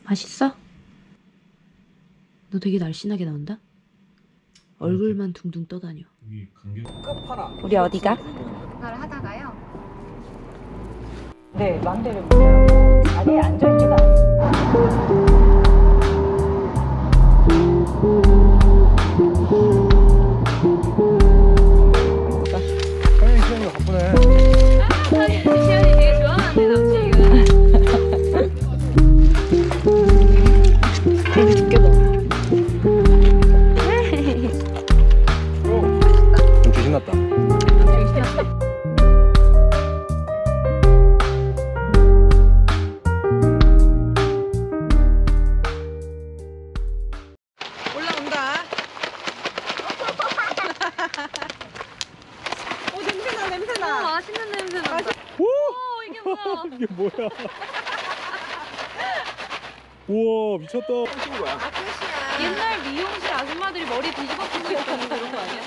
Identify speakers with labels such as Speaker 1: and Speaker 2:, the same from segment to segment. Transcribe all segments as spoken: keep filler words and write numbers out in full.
Speaker 1: 맛있어? 너 되게 날씬하게 나온다? 얼굴만 둥둥 떠다녀. 우리 어디가?
Speaker 2: 전화를 하다가요.
Speaker 3: 네, 마음대로 보세요. 자리에 앉아있지도 않습니다.
Speaker 4: 당연히 시현이가 바쁘네.
Speaker 2: 아, 시현이 되게 좋아하는데 남친이가.
Speaker 1: 되게 두께 봐.
Speaker 4: 좀 귀신났다.
Speaker 3: 올라온다. 오, 냄새나, 냄새나.
Speaker 2: 어, 맛있는 냄새 난다.
Speaker 4: 오!
Speaker 2: 오, 이게 뭐야?
Speaker 4: 이게 뭐야? 우와, 미쳤다. 친구야.
Speaker 3: 아, 끝이야.
Speaker 2: 옛날 미용실 아줌마들이 머리 뒤집어 쓰고 있던 그런 거 아니야?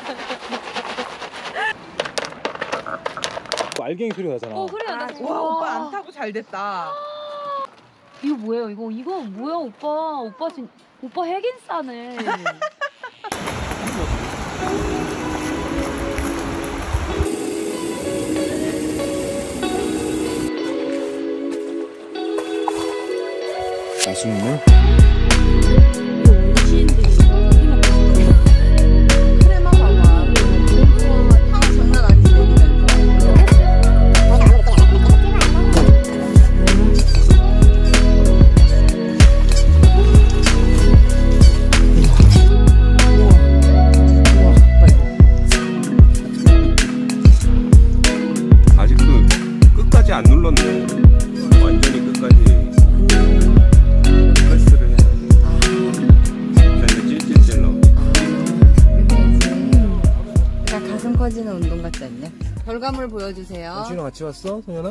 Speaker 4: 알갱이 소리 나잖아.
Speaker 2: 어, 그래요. 나
Speaker 3: 아,
Speaker 2: 진짜.
Speaker 3: 와, 오빠 안 타고 잘 됐다.
Speaker 2: 이거 뭐예요? 이거 이거 뭐야, 오빠? 오빠 진 오빠 핵인 싸네.
Speaker 4: 나순물?
Speaker 3: 크레마 봐봐. 향 장난 아니지, 내리면서.
Speaker 5: 아직 그 끝까지 안 눌렀네. 완전히 끝까지 프레스를 해. 저희는 찔찔찔러.
Speaker 6: 약간 가슴 커지는 운동 같지 않냐? 결과물 보여주세요.
Speaker 4: 시현아 같이 왔어, 성현아?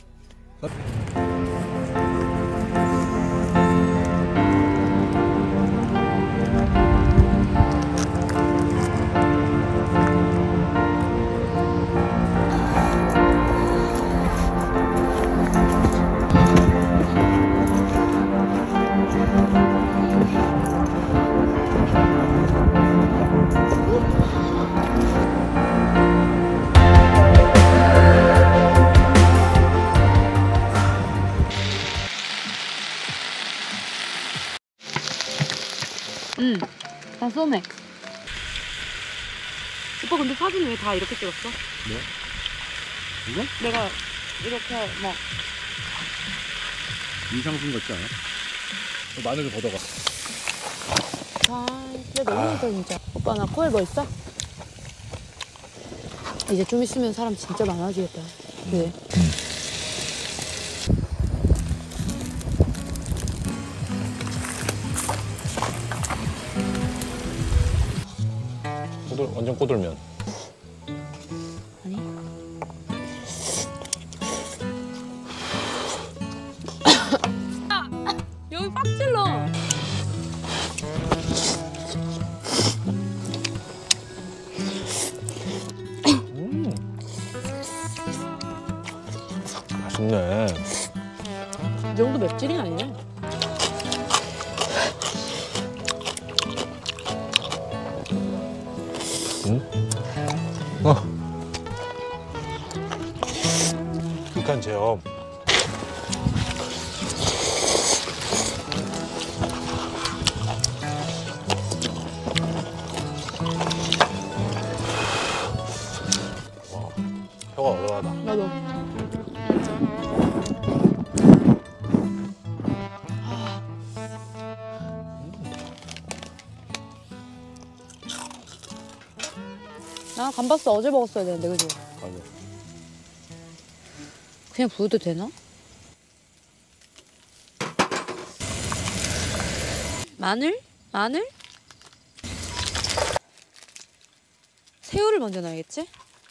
Speaker 2: 응, 다 쏘네. 오빠 근데 사진 왜 다 이렇게 찍었어?
Speaker 4: 뭐? 이거?
Speaker 2: 내가 이렇게 막
Speaker 4: 이상순 같지 않아? 마늘을 걷어가.
Speaker 1: 아, 진짜 너무 좋다 진짜. 오빠 나 코에 뭐 있어? 이제 좀 있으면 사람 진짜 많아지겠다. 네.
Speaker 4: 꼬들, 완전 꼬들면.
Speaker 1: 아니.
Speaker 2: 여기 빡 찔러.
Speaker 4: 음. 맛있네.
Speaker 1: 이 정도 맵찔이 아니네.
Speaker 4: 응? 어. 북한 체험. 와, 혀가 얼얼하다.
Speaker 1: 나도. 아, 감바스 어제 먹었어야 되는데, 그지?
Speaker 4: 맞아.
Speaker 1: 그냥 부어도 되나? 마늘? 마늘? 새우를 먼저 넣어야겠지?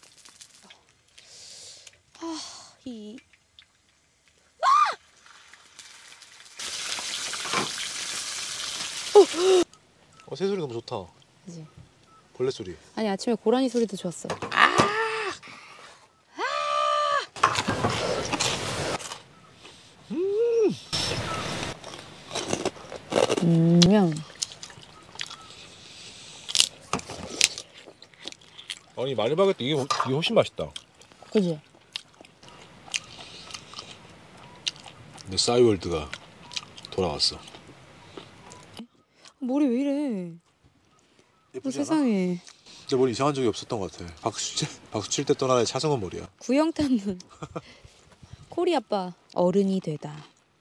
Speaker 1: 아, 이...
Speaker 4: 어, 새소리 너무 좋다.
Speaker 1: 그지?
Speaker 4: 벌레 소리.
Speaker 1: 아니, 아침에 고라니 소리도 좋았어. 음, 면.
Speaker 4: 아니 마늘바게트 이게, 이게 훨씬 맛있다.
Speaker 1: 그지?
Speaker 4: 근데 싸이월드가 돌아왔어.
Speaker 1: 머리 왜 이래? 어,
Speaker 4: 예쁘지 않아?
Speaker 1: 세상에.
Speaker 4: 근데 머리 이상한 적이 없었던 것 같아. 박수 칠, 박수 칠 때 떠나는 차승원 머리야.
Speaker 1: 구형탄 눈. 코리 아빠 어른이 되다.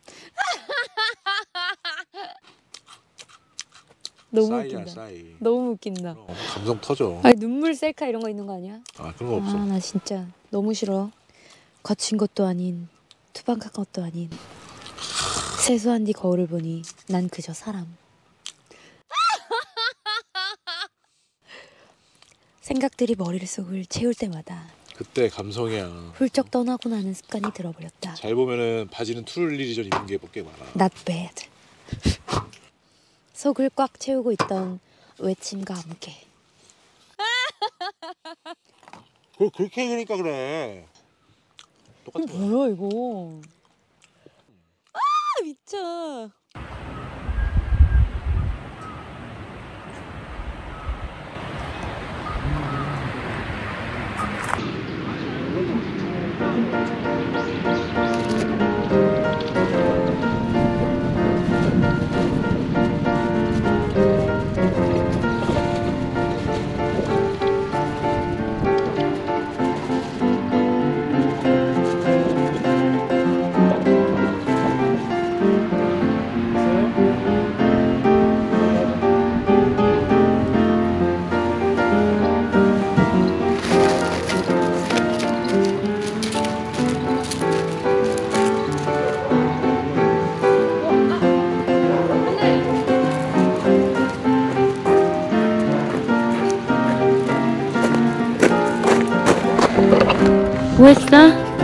Speaker 1: 너무
Speaker 4: 싸이야
Speaker 1: 웃긴다.
Speaker 4: 싸이.
Speaker 1: 너무 웃긴다.
Speaker 4: 어, 감성 터져.
Speaker 1: 아니 눈물 셀카 이런 거 있는 거 아니야?
Speaker 4: 아 그런 거 없어.
Speaker 1: 아 나 진짜 너무 싫어. 거친 것도 아닌 투박한 것도 아닌 세수한 뒤 거울을 보니 난 그저 사람. 생각들이 머리를 속을 채울 때마다
Speaker 4: 그때 감성이야.
Speaker 1: 훌쩍 떠나고 나는 습관이 들어버렸다.
Speaker 4: 잘 보면은 바지는 툴리리 전 입은 게 꽤 많아.
Speaker 1: Not bad. 속을 꽉 채우고 있던 외침과 함께
Speaker 4: 그걸 그렇게 읽으니까 그래. 똑같은 거야.
Speaker 1: 뭐야 이거? 아 미쳐. 뭐 했어?